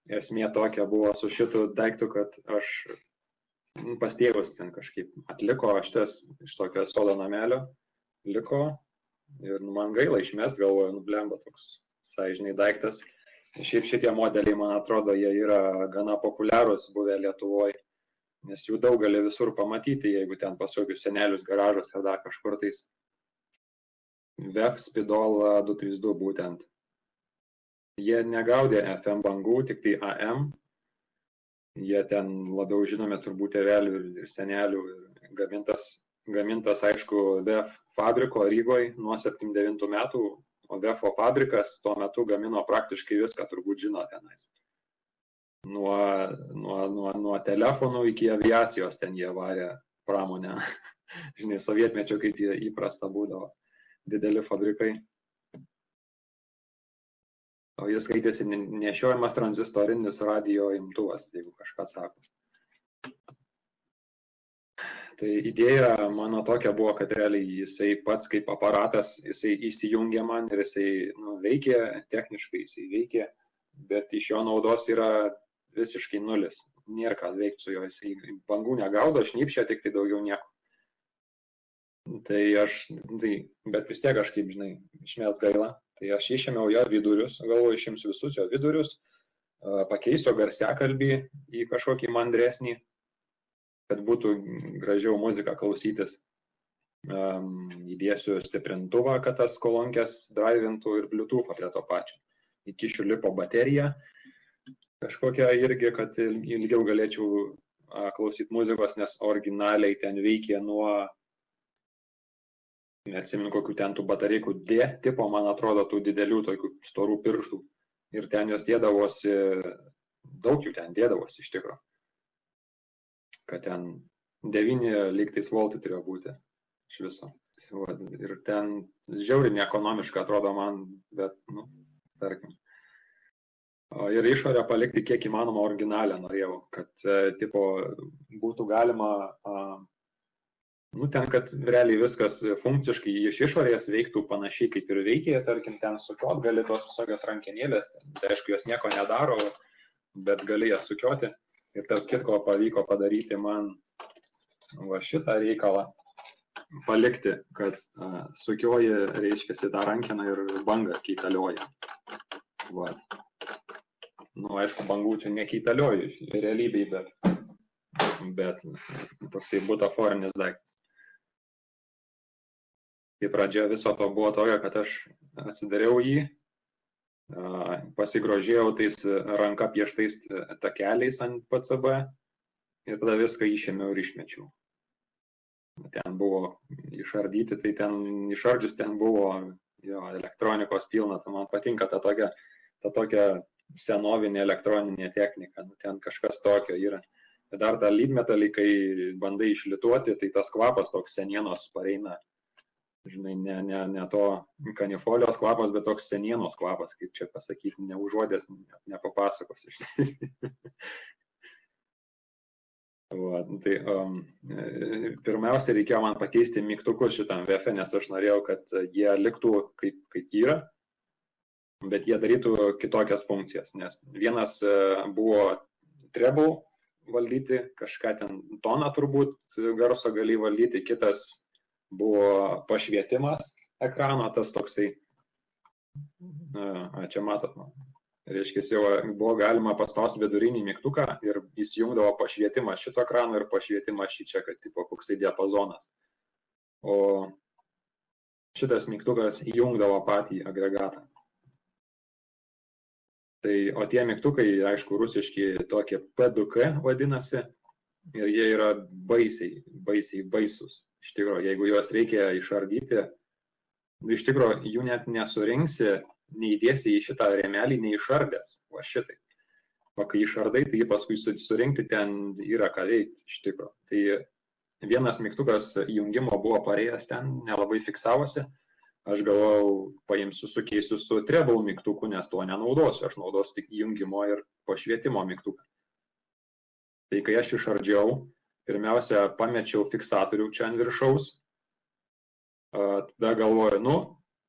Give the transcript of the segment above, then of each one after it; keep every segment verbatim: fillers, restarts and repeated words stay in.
esmė tokia buvo su šitu daiktu, kad aš pas tėvus ten kažkaip atliko, šitas iš tokio sodo namelio liko ir nu, man gaila išmest, galvoju, nublemba toks sąžiniai daiktas. Šiaip šitie modeliai, man atrodo, jie yra gana populiarūs buvę Lietuvoje, nes jų daug gali visur pamatyti, jeigu ten pasokius senelius garažos ar dar kažkur tais. V E F Spidol du trys du būtent. Jie negaudė F M bangų, tik tai A M. Jie ten labiau žinome turbūt tėvelių ir senelių. Gamintas, gamintas aišku, V E F fabriko Rygoje nuo septyniasdešimt devintų metų, o V E F fabrikas tuo metu gamino praktiškai viską, turbūt žino tenais. Nuo, nuo, nuo, nuo telefonų iki aviacijos ten jie varė pramonę. Žinai, sovietmečio kaip jie įprasta būdavo. Dideli fabrikai. O jis skaitėsi nešiojamas tranzistorinis radio imtuvas, jeigu kažką sako. Tai idėja mano tokia buvo, kad realiai jisai pats kaip aparatas, jisai įsijungė man ir jisai nu, veikė, techniškai jisai veikė, bet iš jo naudos yra visiškai nulis. Nėra ką veikti su jo, jisai bangų negaudo, šnypšia, tik tai daugiau nieko. Tai aš, tai, bet vis tiek aš kaip, žinai, išmest gaila. Tai aš išėmiau jo vidurius, galvoju, išimsiu visus jo vidurius, pakeisiu garsiakalbį į kažkokį mandresnį, kad būtų gražiau muziką klausytis. Įdėsiu stiprintuvą, kad tas kolonkės drivintų ir Bluetooth prie to pačio. Įkišiu lipo bateriją, kažkokią irgi, kad ilgiau galėčiau klausyti muzikos, nes originaliai ten veikė nuo, neatsimenu kokių ten tų batareikų D tipo, man atrodo, tų didelių, tokių storų pirštų. Ir ten jos dėdavosi, daug jų ten dėdavosi iš tikro. Kad ten devyni lygtais voltai turėjo būti iš viso. Ir ten žiauriai neekonomiška atrodo man, bet, nu, tarkim. Ir išorę palikti kiek įmanoma originalią norėjau, kad, tipo, būtų galima, nu, ten, kad realiai viskas funkciškai iš išorės veiktų panašiai kaip ir veikė, tarkim, ten sukiot gali tos visokios rankenėlės, tai aišku, jos nieko nedaro, bet gali jas sukioti. Ir tarp kitko pavyko padaryti man va šitą reikalą, palikti, kad a, sukioji, reiškiasi, tą rankeną ir bangas keitalioja. Va. Nu, aišku, bangų čia nekeitalioju realybėj, bet, bet toksai butaforinis daiktas. Tai pradžia viso to buvo tokia, kad aš atsidariau jį, pasigrožėjau tais ranka pieštais takeliais ant P C B ir tada viską išėmiau ir išmečiau. Ten buvo išardyti, tai ten išardžius ten buvo jo, elektronikos pilna, tai man patinka ta tokia, ta tokia senovinė elektroninė technika, nu, ten kažkas tokio yra. Dar tą lydmetalį, kai bandai išlituoti, tai tas kvapas toks senienos pareina. Žinai, ne, ne, ne to kanifolijos kvapas, bet toks senienos kvapas, kaip čia pasakyti, neužuodės, ne, nepapasakosiu. Va, tai, um, pirmiausia, reikėjo man pakeisti mygtukus šitam V E F, nes aš norėjau, kad jie liktų kaip, kaip yra, bet jie darytų kitokias funkcijas, nes vienas buvo treble valdyti, kažką ten toną turbūt garso gali valdyti, kitas buvo pašvietimas ekrano, tas toksai, a, čia matot, reiškia, jau buvo galima paspausti vidurinį mygtuką ir įsijungdavo pašvietimas šito ekrano ir pašvietimas šį čia, kad tipo koksai diapazonas. O šitas mygtukas įjungdavo patį agregatą. Tai, o tie mygtukai, aišku, rusiški tokie P du K vadinasi ir jie yra baisiai, baisiai baisus. Iš tikrųjų, jeigu juos reikia išardyti, iš tikrųjų, jų net nesurinksi, neįdėsi į šitą rėmelį, neišardęs, va šitai. O kai išardai, tai paskui surinkti ten yra ką veikti, iš tikrųjų. Tai vienas mygtukas jungimo buvo parėjęs ten, nelabai fiksavosi. Aš galvojau, paimsiu, sukeisiu su treble mygtuku, nes to nenaudosiu. Aš naudosiu tik jungimo ir pašvietimo mygtuką. Tai kai aš išardžiau, pirmiausia, pamečiau fiksatorių čia ant viršaus. Tada galvoju, nu,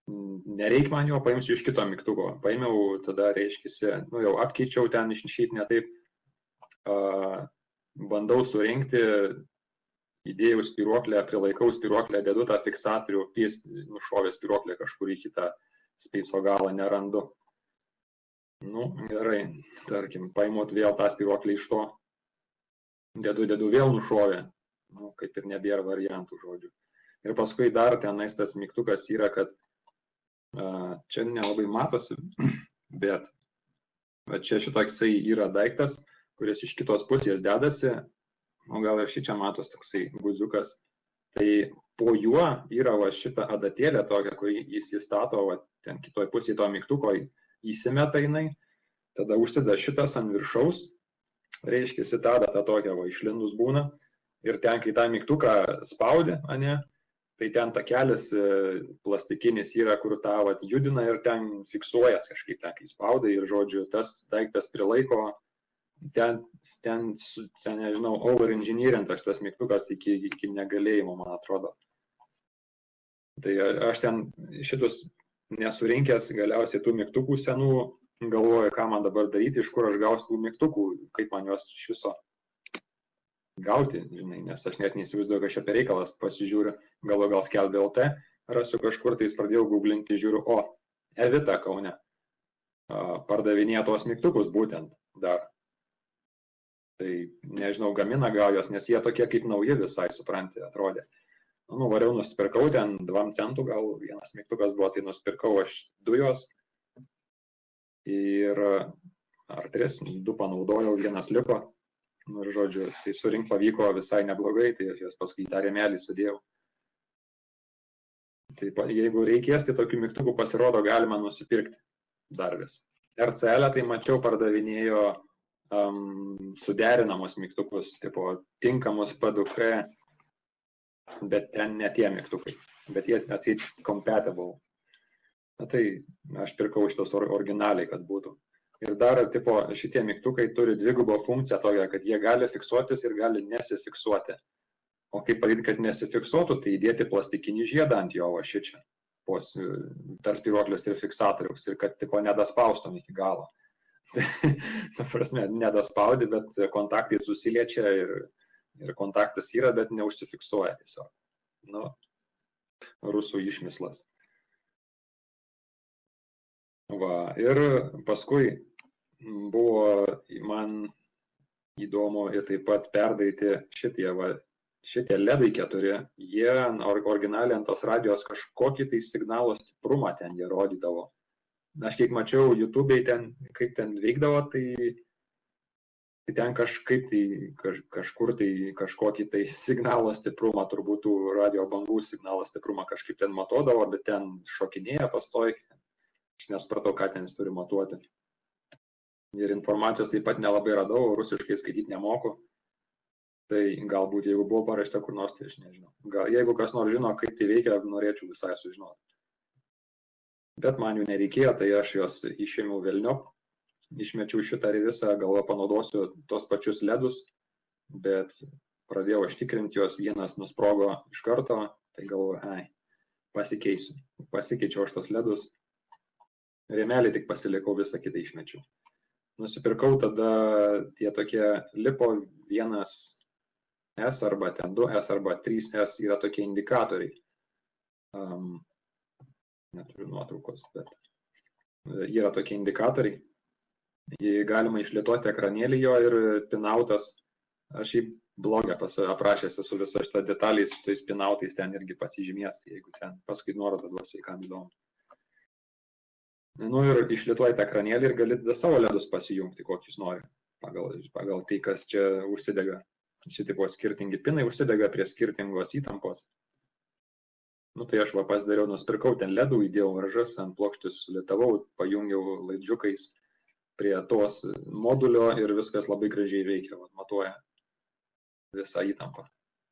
nereik man jo, paimsiu iš kito mygtuko. Paėmiau, tada reiškisi, nu jau apkeičiau ten išnišyti ne taip, uh, bandau surinkti, įdėjau spiruoklę, prilaikau spiruoklę, dedu tą fiksatorių, pys, nušovė spiruoklę kažkur į kitą speiso galą, nerandu. Nu, gerai, tarkim, paimot vėl tą spiruoklę iš to, dedu, dedu, vėl nušovė, nu, kaip ir nebėra variantų žodžių. Ir paskui dar tenais tas mygtukas yra, kad uh, čia nelabai matosi, bet čia šitoksai yra daiktas, kuris iš kitos pusės dedasi, o gal ir šį čia matos toksai guziukas. Tai po juo yra va šita adatėlė tokia, kurį jis įstato, va, ten kitoj pusėje to mygtuko įsimeta jinai, tada užsida šitas ant viršaus, reiškia, ta adata tokia va išlindus būna, ir ten, kai tą mygtuką spaudi, ane, tai ten takelis plastikinis yra, kur tą va, judina ir ten fiksuojas kažkaip ten, kai spaudai ir, žodžiu, tas daiktas prilaiko, ten, ten, ten nežinau, over-engineerintas tas mygtukas iki, iki negalėjimo, man atrodo. Tai aš ten šitus nesurinkęs galiausiai tų mygtukų senų, galvoju, ką man dabar daryti, iš kur aš gausiu tų mygtukų, kaip man juos iš viso gauti, žinai, nes aš net neįsivaizduoju, kad čia per reikalas pasižiūriu, galo gal skelbė L T, rasiu kažkur, tai pradėjau googlinti, žiūriu, o, Evita Kaune pardavinėja tos mygtukus būtent dar. Tai nežinau, gamina gal jos, nes jie tokie kaip nauji visai, supranti, atrodė. Nu, variau nusipirkau ten dvam centų, gal vienas mygtukas buvo, tai nusipirkau aš dujos ir ar tris, du panaudojau, vienas liko. Nu, ir žodžiu, tai surink pavyko visai neblogai, tai aš jas paskui į tą rėmelį sudėjau. Tai jeigu reikės, tai tokių mygtukų pasirodo galima nusipirkti dar vis. R C L tai mačiau pardavinėjo um, suderinamus mygtukus, tipo tinkamus P du K, bet ten ne tie mygtukai, bet jie atseit compatible. Na, tai aš pirkau šitos originaliai, kad būtų. Ir dar, tipo, šitie mygtukai turi dvigubą funkciją tokią, kad jie gali fiksuotis ir gali nesifiksuoti. O kaip padaryti, kad nesifiksuotų, tai įdėti plastikinį žiedą ant jo, va šičia, tarp spiruoklės ir fiksatoriaus, ir kad, tipo, nedaspaustum iki galo. Ta prasme, nedaspaudi, bet kontaktai susiliečia ir, ir kontaktas yra, bet neužsifiksuoja tiesiog. Nu, rusų išmislas. Va, ir paskui buvo man įdomu ir taip pat perdaryti šitie, va, šitie ledai keturi, jie originaliai ant tos radijos kažkokį tai signalo stiprumą ten jie rodydavo. Aš kiek mačiau YouTube'ai ten, kaip ten veikdavo, tai, tai ten kažkaip tai, kaž, kažkur tai kažkokį tai signalo stiprumą, turbūt tų radio bangų signalo stiprumą kažkaip ten matuodavo, bet ten šokinėja pastoji. Aš nespratau, ką ten jis turi matuoti. Ir informacijos taip pat nelabai radau, rusiškai skaityti nemoku. Tai galbūt, jeigu buvo parašta kur nors, tai aš nežinau. Gal, jeigu kas nors žino, kaip tai veikia, norėčiau visai sužinoti. Bet man jų nereikėjo, tai aš juos išėmiau velniop. Išmečiau šitą revisą, galvo panaudosiu tos pačius ledus, bet pradėjau aš tikrinti juos, vienas nusprogo iš karto, tai galvoju, ai, pasikeisiu. Pasikeičiau aš tos ledus. Rėmelį tik pasilikau, visą kitą išmečiau. Nusipirkau tada tie tokie lipo vienas S arba ten du S arba trys S yra tokie indikatoriai. Um, neturiu nuotraukos, bet yra tokie indikatoriai. Jį galima išlietuoti ekranėlį jo ir pinautas. Aš jį blogę aprašęs esu visą šitą detaliai su tais pinautais ten irgi pasižymės, tai jeigu ten paskui nuorodą duosiu, kam įdomu. Nu ir išlietuojate ekranėlį ir galite savo ledus pasijungti, kokius nori, pagal, pagal tai, kas čia užsidega. Šitipo skirtingi pinai užsidega prie skirtingos įtampos. Nu tai aš va pasidariau, nusipirkau ten ledų, įdėjau varžas ant plokštės, lietavau, pajungiau laidžiukais prie tos modulio ir viskas labai gražiai veikia, va, matuoja visą įtampą.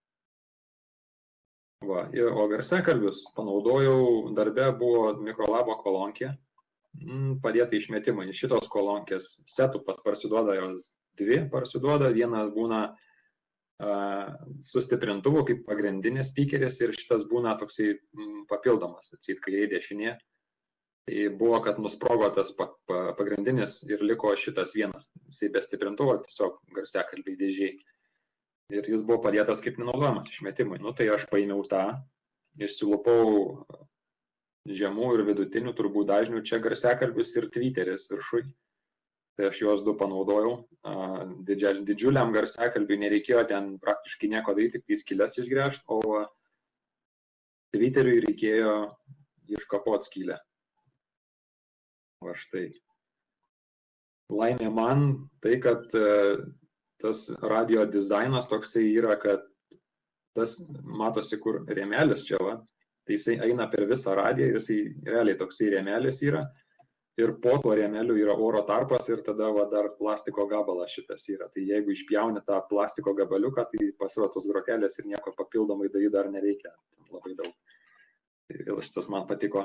Va, ir, o garsiakalbius panaudojau, darbe buvo mikrolabo kolonkė. Padėta išmetimai. Šitos kolonkės setų pas parsiduoda, jos dvi parsiduoda, viena būna su stiprintuvu kaip pagrindinės speakeris ir šitas būna toksai papildomas, atsit kairė dešinė. Tai buvo, kad nusprogo tas pagrindinis ir liko šitas vienas. Jisai be stiprintuvo tiesiog garsiakalbiai dėžiai. Ir jis buvo padėtas kaip nenaudojamas išmetimui. Nu, tai aš paėmiau tą, išsilupau žemų ir vidutinių turbūt dažnių čia garsiakalbius ir tweeteris viršui. Tai aš juos du panaudojau. Didžiuliam garsiakalbiui nereikėjo ten praktiškai nieko daryti, tik skylės išgręžti, o tweeteriui reikėjo iškapot skylę. Va štai. Laimė man tai, kad tas radio dizainas toksai yra, kad tas matosi, kur rėmelis čia, va, tai jisai eina per visą radiją ir jisai realiai toksai rėmelis yra. Ir po tuo rėmeliu yra oro tarpas ir tada va, dar plastiko gabalas šitas yra. Tai jeigu išpjauni tą plastiko gabaliuką, tai pasirodo tos grotelės ir nieko papildomai daryti dar nereikia. Labai daug. Ir šitas man patiko.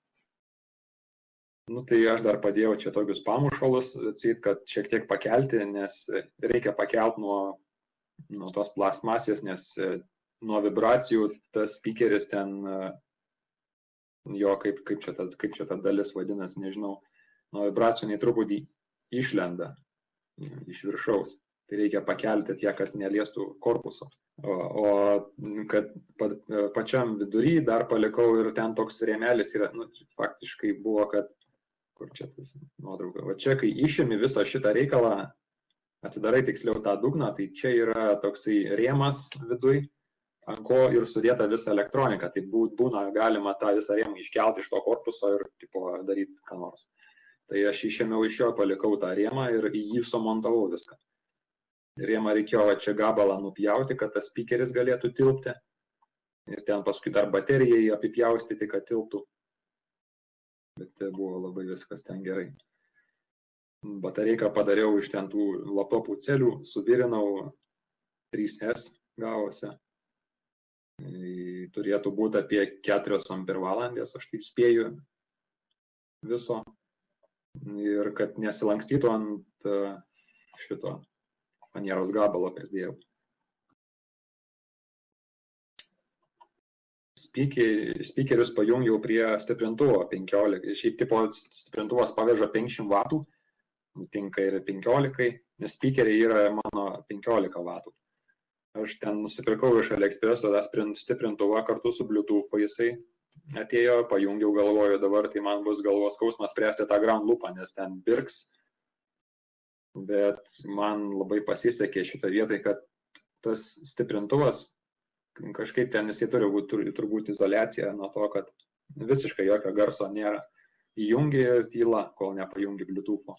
Nu, tai aš dar padėjau čia tokius pamušalus, atsit, kad šiek tiek pakelti, nes reikia pakelti nuo, nuo tos plastmasės, nes nuo vibracijų tas speakeris ten... jo, kaip, kaip, čia tas, kaip čia ta dalis vadinas, nežinau, nuo vibracijų truputį išlenda iš viršaus. Tai reikia pakelti tiek, kad neliestų korpuso. O, o kad pa, pačiam vidury dar palikau ir ten toks rėmelis yra, nu, faktiškai buvo, kad, kur čia tas nuotrauka, va čia, kai išimi visą šitą reikalą, atidarai tiksliau tą dugną, tai čia yra toksai rėmas viduj, ant ko ir sudėta visa elektronika, tai būna galima tą visą rėmą iškelti iš to korpuso ir tipo, daryti ką nors. Tai aš išėmiau iš jo, palikau tą rėmą ir į jį sumontavau viską. Rėmą reikėjo čia gabalą nupjauti, kad tas speakeris galėtų tilpti. Ir ten paskui dar baterijai apipjaustyti, kad tilptų. Bet buvo labai viskas ten gerai. Batareiką padariau iš ten tų laptopų celių, suvirinau trys S gavosi. Turėtų būti apie keturios ampervalandės, aš taip spėju viso. Ir kad nesilankstytų ant šito fanieros gabalo pridėjau. Speakerius pajungiau prie stiprintuvo penkiolika. Šiaip tipo stiprintuvas paveža penkiasdešimt vatų, tinka ir penkiolika, nes speakeriai yra mano penkiolika vatų. Aš ten nusipirkau iš AliExpresso tą stiprintuvą kartu su Bluetooth, jisai atėjo, pajungiau, galvoju dabar, tai man bus galvos skausmas spręsti tą ground loopą, nes ten birks. Bet man labai pasisekė šitą vietą, kad tas stiprintuvas kažkaip ten jisai turi būti turbūt izoliacija nuo to, kad visiškai jokio garso nėra. Įjungi ir tyla, kol nepajungi Bluetooth'o.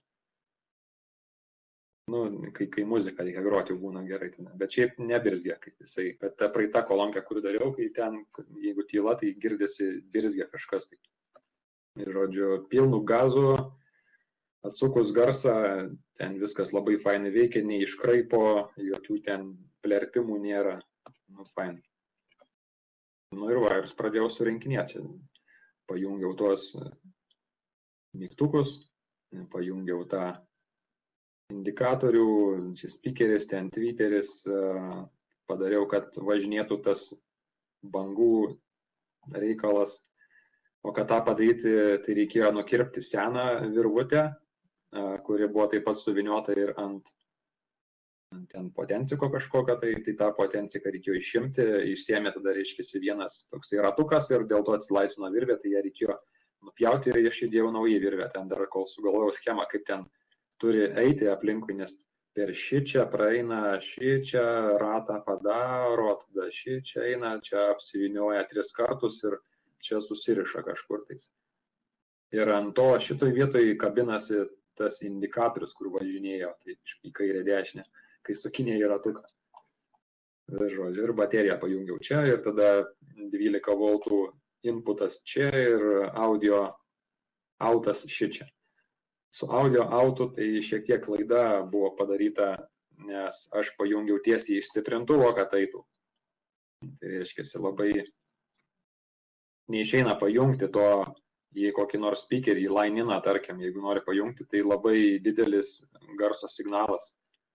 Nu, kai, kai muzika reikia groti, jau būna gerai. Bet šiaip nebirzgia, kaip jisai. Bet ta praeita kolonkė, kur dariau, kai ten, jeigu tyla, tai girdisi birzgia kažkas. Tai. Ir, žodžiu, pilnų gazų, atsukus garsą, ten viskas labai fainai veikia, neiškraipo, jokių ten plerpimų nėra. Nu, fainai. Nu ir va, ir pradėjau surinkinėti. Pajungiau tuos mygtukus, pajungiau tą indikatorių, speakeris, ten tweeteris, padariau, kad važinėtų tas bangų reikalas. O kad tą padaryti, tai reikėjo nukirpti seną virvutę, kuri buvo taip pat suviniota ir ant ten potenciko kažkokio, tai, tai tą potenciką reikėjo išimti, išsiėmė tada reiškėsi vienas toksai ratukas ir dėl to atsilaisvino virvė, tai ją reikėjo nupjauti ir aš įdėjau naują virvę, ten dar kol sugalvojau schemą, kaip ten turi eiti aplinkui, nes per šį čia praeina, šį čia ratą padaro, tada šį čia eina, čia apsivinioja tris kartus ir čia susiriša kažkur tais. Ir ant to šitoj vietoj kabinasi tas indikatorius, kur važinėjo, tai į kairę dešinę, kai sukinėjai ratuką. Žodžiu, ir bateriją pajungiau čia ir tada dvylika voltų inputas čia ir audio autas šičia. Su audio autu tai šiek tiek klaida buvo padaryta, nes aš pajungiau tiesiai iš stiprintuvo, kad eitų. Tai reiškia, labai neišeina pajungti to į kokį nors speakerį, į line-iną, tarkim, jeigu nori pajungti, tai labai didelis garso signalas.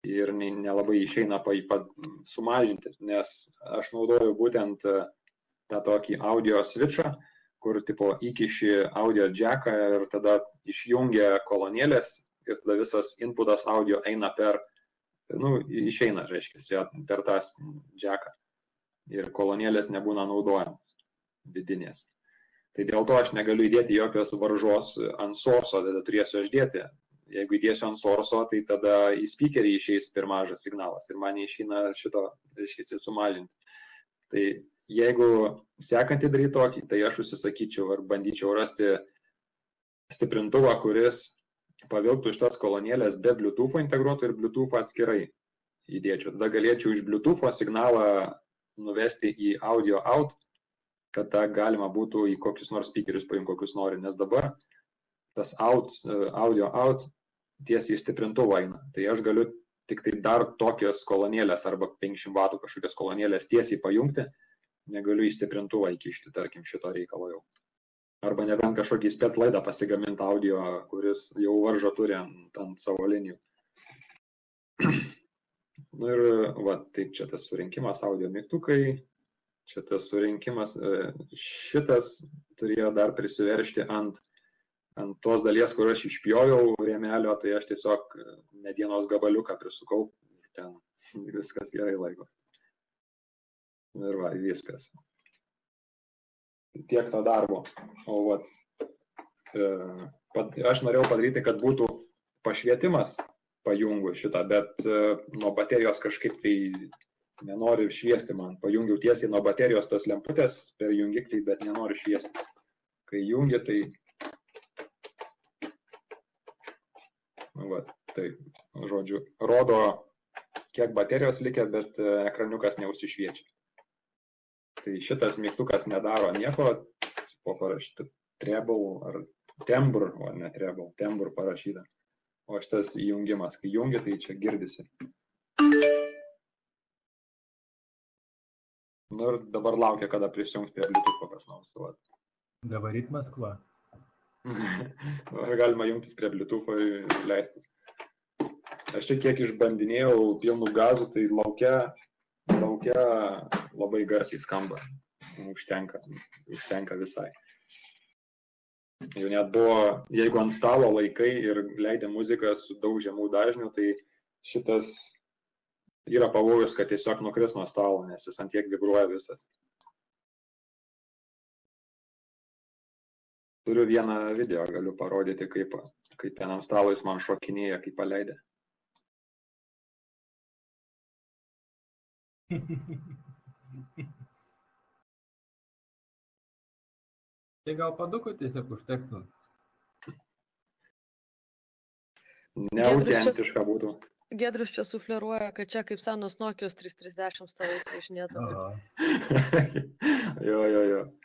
ir nelabai išeina pa, pa, sumažinti, nes aš naudoju būtent tą tokį audio switchą, kur tipo įkiši audio jacką ir tada išjungia kolonėlės ir tada visas inputas audio eina per, nu, išeina, reiškia, per tą jacką ir kolonėlės nebūna naudojamos vidinės. Tai dėl to aš negaliu įdėti jokios varžos ant source'o, tada turėsiu aš dėti. Jeigu įdėsiu ant source'o, tai tada į speakerį išeis per mažas signalas ir man išeina šito, reiškia, sumažinti. Tai jeigu sekantį daryti tokį, tai aš užsisakyčiau ar bandyčiau rasti stiprintuvą, kuris pavilktų šitas kolonėlės be Bluetooth'o integruotų ir Bluetooth'o atskirai įdėčiau. Tada galėčiau iš Bluetooth'o signalą nuvesti į audio out, kad tą galima būtų į kokius nors speakerius paimti, kokius nori, nes dabar tas out, audio out tiesiai į stiprintuvą eina. Tai aš galiu tik tai dar tokias kolonėlės arba penkiasdešimt vatų kažkokias kolonėlės tiesiai pajungti, negaliu į stiprintuvą įkišti, tarkim, šito reikalo jau. Arba nebent kažkokį spet laidą pasigaminti audio, kuris jau varžo turi ant, ant savo linijų. Nu ir va, taip čia tas surinkimas audio mygtukai, čia tas surinkimas, šitas turėjo dar prisiveršti ant ant tos dalies, kur aš išpjoviau rėmelio, tai aš tiesiog medienos gabaliuką prisukau ir ten viskas gerai laikos. Ir va, viskas. Tiek to darbo. O vat, aš norėjau padaryti, kad būtų pašvietimas pajungus šitą, bet nuo baterijos kažkaip tai nenori šviesti man. Pajungiau tiesiai nuo baterijos tas lemputės per jungiklį, bet nenori šviesti. Kai jungi, tai Va, tai, žodžiu, rodo, kiek baterijos likę, bet ekraniukas neužsišviečia. Tai šitas mygtukas nedaro nieko, po parašyti treble ar tembre, o ne treble, tembre parašyta. O šitas įjungimas, kai jungi, tai čia girdisi. Nu ir dabar laukia, kada prisijungs prie Bluetooth'o kas nors. Говорит Москва. Galima jungtis prie Bluetooth'o ir leisti. Aš čia kiek išbandinėjau pilnų gazų, tai laukia, laukia labai garsiai skamba. Užtenka, užtenka visai. Jau net buvo, jeigu ant stalo laikai ir leidė muziką su daug žemų dažnių, tai šitas yra pavojus, kad tiesiog nukris nuo stalo, nes jis ant tiek vibruoja visas. Turiu vieną video, galiu parodyti, kaip, kaip ten ant stalo jis man šokinėja, kaip paleidė. Tai gal padukų tiesiog užtektų? Neautentiška būtų. Giedrius čia sufleruoja, kad čia kaip senos Nokios trys trisdešimt stovės važinėdavo. Jo, jo, jo.